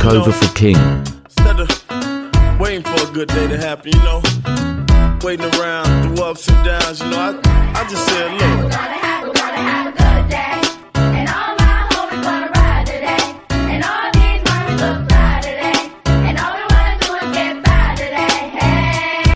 makeover for King. Instead of waiting for a good day to happen, you know, waiting around through ups and downs, you know, I just said, look,